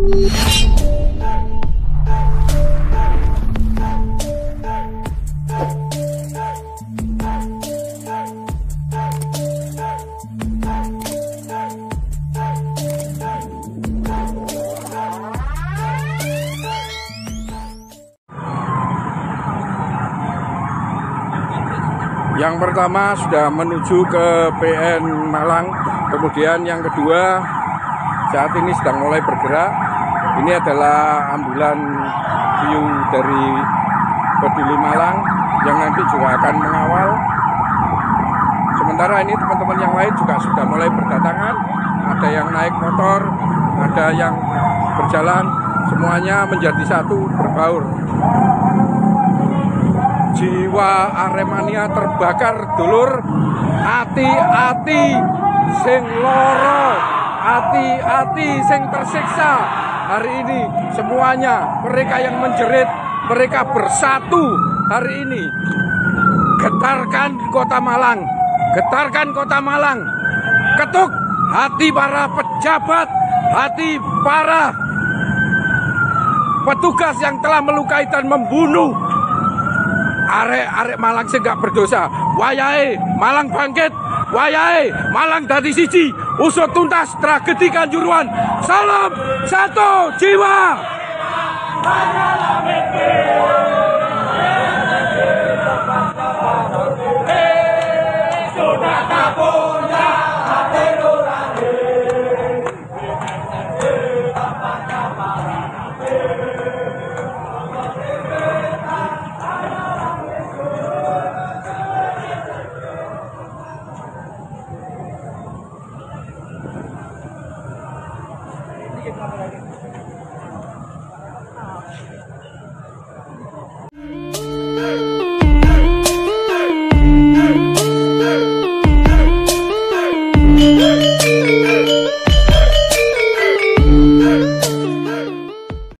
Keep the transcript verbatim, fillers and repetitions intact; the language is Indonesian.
Yang pertama sudah menuju ke P N Malang, kemudian yang kedua saat ini sedang mulai bergerak. Ini adalah ambulan view dari Peduli Malang yang nanti juga akan mengawal. Sementara ini teman-teman yang lain juga sudah mulai berdatangan. Ada yang naik motor, ada yang berjalan, semuanya menjadi satu, berbaur. Jiwa Aremania terbakar, dulur. Ati-ati sing loro, ati-ati sing tersiksa. Hari ini semuanya, mereka yang menjerit, mereka bersatu hari ini. Getarkan kota Malang, getarkan kota Malang. Ketuk hati para pejabat, hati para petugas yang telah melukai dan membunuh arek-arek Malang sing gak berdosa. Wayahe Malang bangkit, wayahe Malang dadi siji, usut tuntas tragedi Kanjuruhan. Salam satu jiwa.